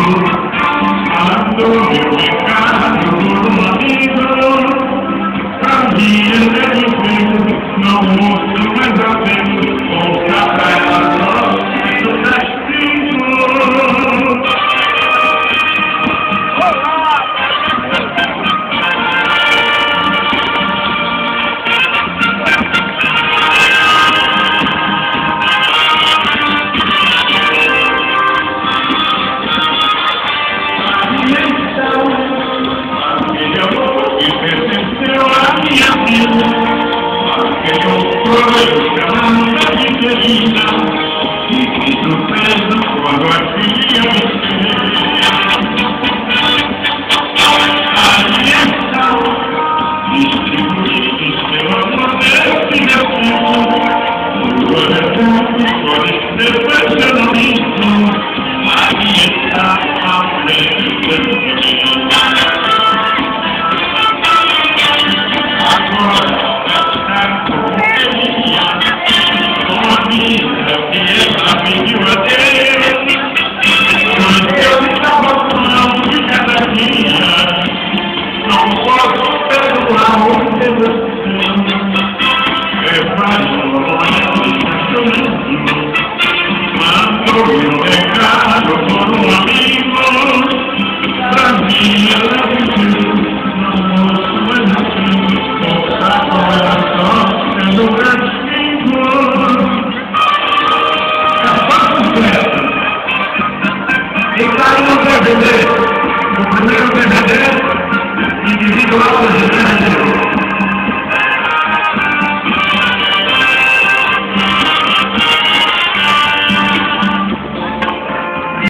Ando meu pecado por um amigo, pra mim ele é inferno, não ouço mais a vez, ouça pra ela só, do castigo. Aquele amor que pertenceu à minha vida, aquele outono chamado de querida, e que surpresa quando a filha aliança, distribuídos pelo amor desse meu filho, o coração pode ser personalista, ali está a frente do menino. Meu pecado por um amigo, pra mim ela viveu, não posso mais assim, mostrar com ela só, sendo castigo. Capaz completa. E caiu no DVD, o primeiro DVD, individual da